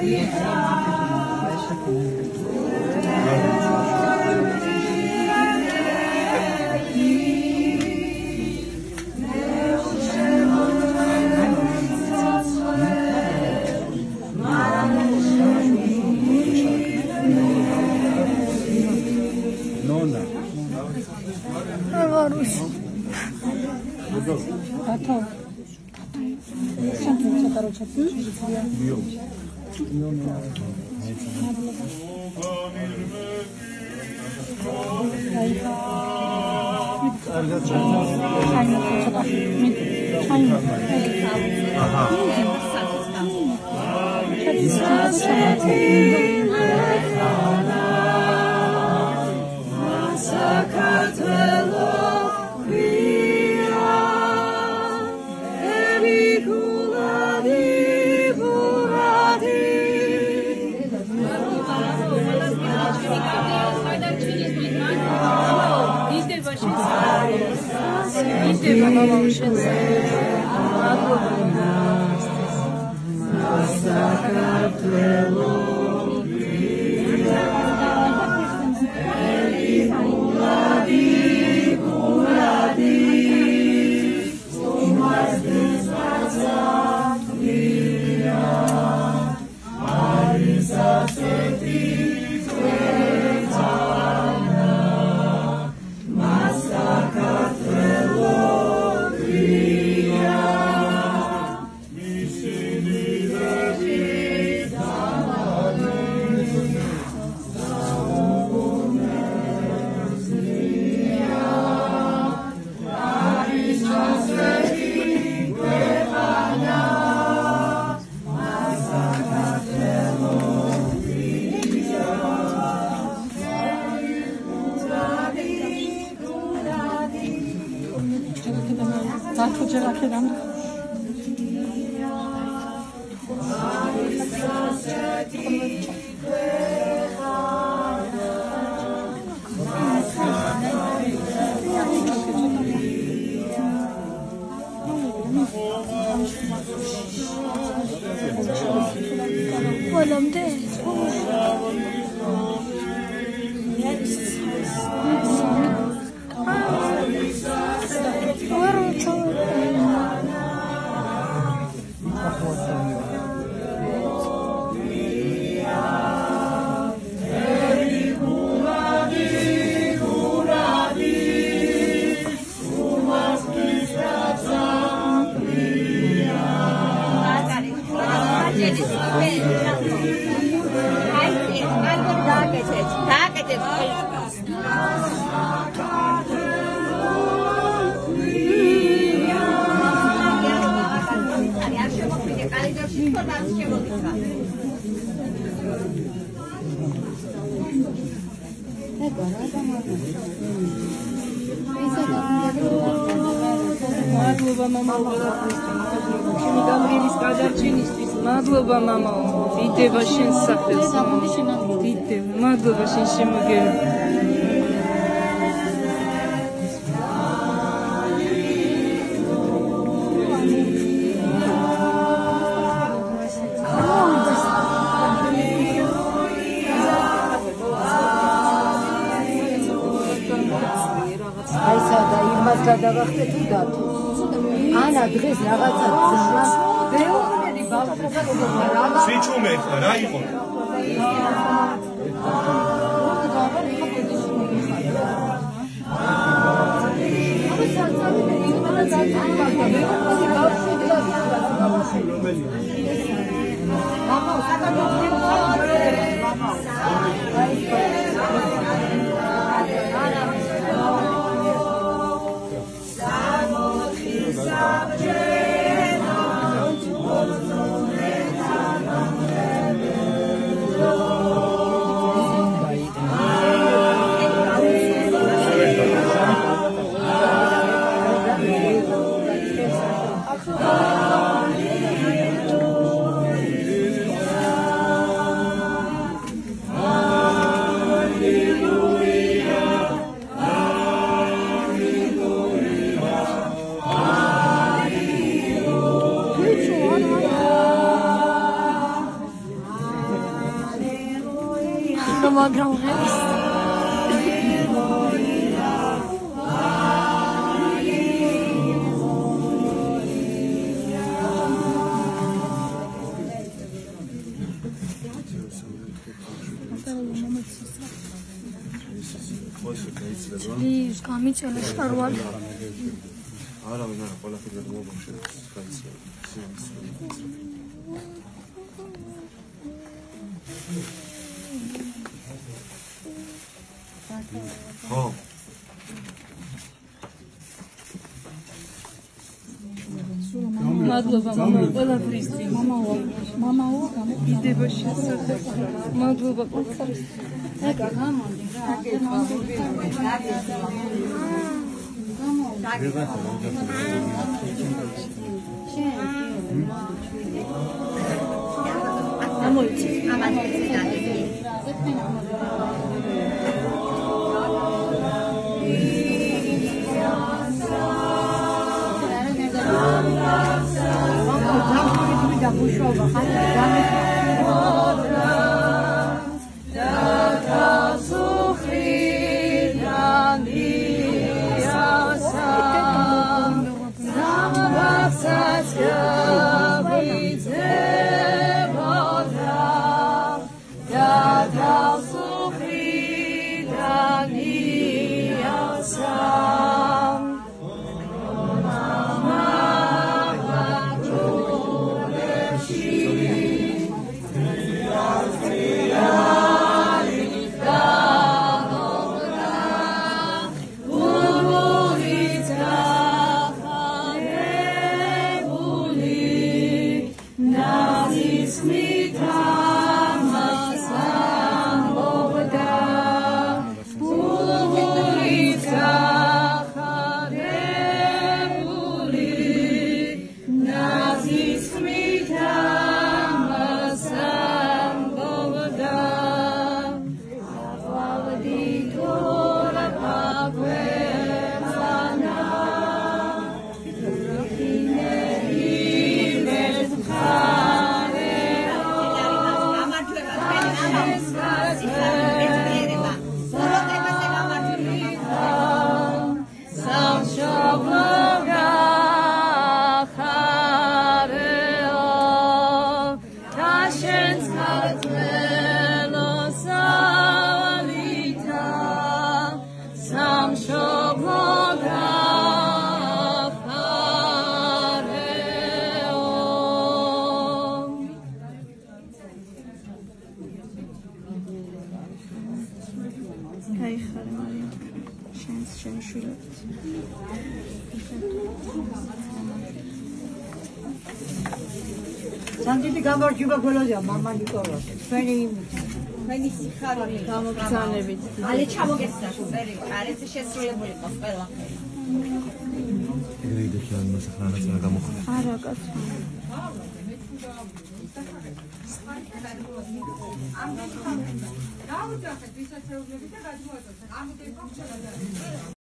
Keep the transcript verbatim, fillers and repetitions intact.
მადლობა მამა, დიდება შენ სახელს. დიდება, მადლობა შენ შემოგევი. აისა და იმას გადავახტე თუ დათო. ანა დღეს რაღაცა ძმას ბევრი ბავშვობა სიჩუმე რა იყო? Oh მაგრამ ღერის ის გამიწელა შარვალი არა ვინ არა ყველაფერი მომოშე ხაიცი ხო მადლობა მამა ყველაფრისთვის მამაო მამაო დიდება შესახებ მადლობა ყველაფრის ეკა გამოდი რა ამოიცი ამოიცი და ბუშობა ხარ გაიხარე მარია შენს შენი შვილებით სანტიტი გამარჯობა გველაზია მამა ნიკოლას ჩვენი მენი სიხარული გამოგზავნებით ალე ჩამოგეცდა ვერი არის შესრულებული ყავს ყველაფერი ეგრე იდექიან მოსახლეობას რა გამოხდა არა კაცო ამ დაუჯახეთ ვისაც ეუბნებით და გადმოაწევთ ამ დეფო